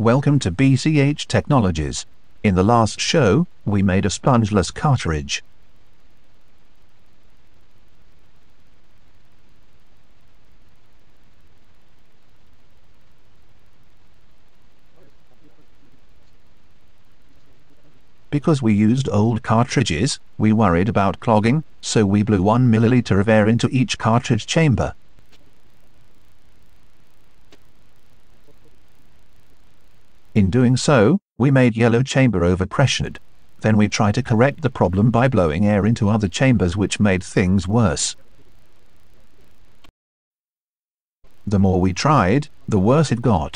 Welcome to BCH Technologies. In the last show, we made a spongeless cartridge. Because we used old cartridges, we worried about clogging, so we blew 1 milliliter of air into each cartridge chamber. In doing so, we made yellow chamber overpressured. Then we tried to correct the problem by blowing air into other chambers, which made things worse. The more we tried, the worse it got.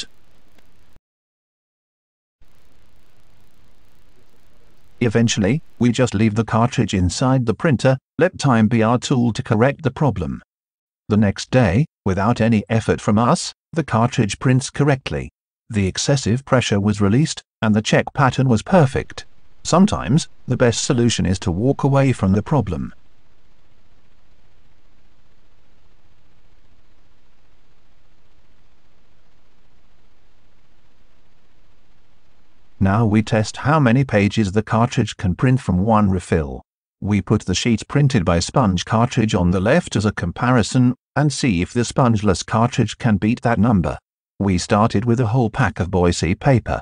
Eventually, we just leave the cartridge inside the printer, let time be our tool to correct the problem. The next day, without any effort from us, the cartridge prints correctly. The excessive pressure was released, and the check pattern was perfect. Sometimes, the best solution is to walk away from the problem. Now we test how many pages the cartridge can print from one refill. We put the sheet printed by sponge cartridge on the left as a comparison, and see if the spongeless cartridge can beat that number. We started with a whole pack of Boise paper.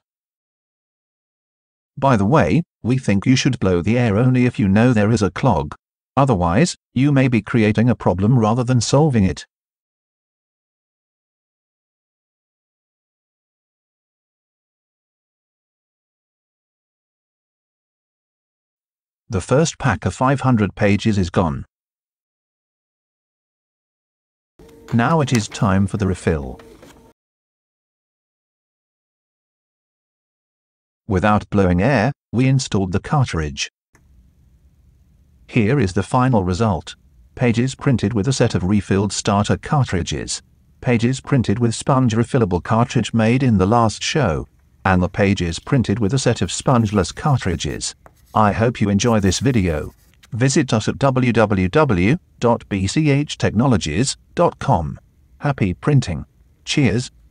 By the way, we think you should blow the air only if you know there is a clog. Otherwise, you may be creating a problem rather than solving it. The first pack of 500 pages is gone. Now it is time for the refill. Without blowing air, we installed the cartridge. Here is the final result. Pages printed with a set of refilled starter cartridges. Pages printed with sponge refillable cartridge made in the last show. And the pages printed with a set of spongeless cartridges. I hope you enjoy this video. Visit us at www.bchtechnologies.com. Happy printing. Cheers.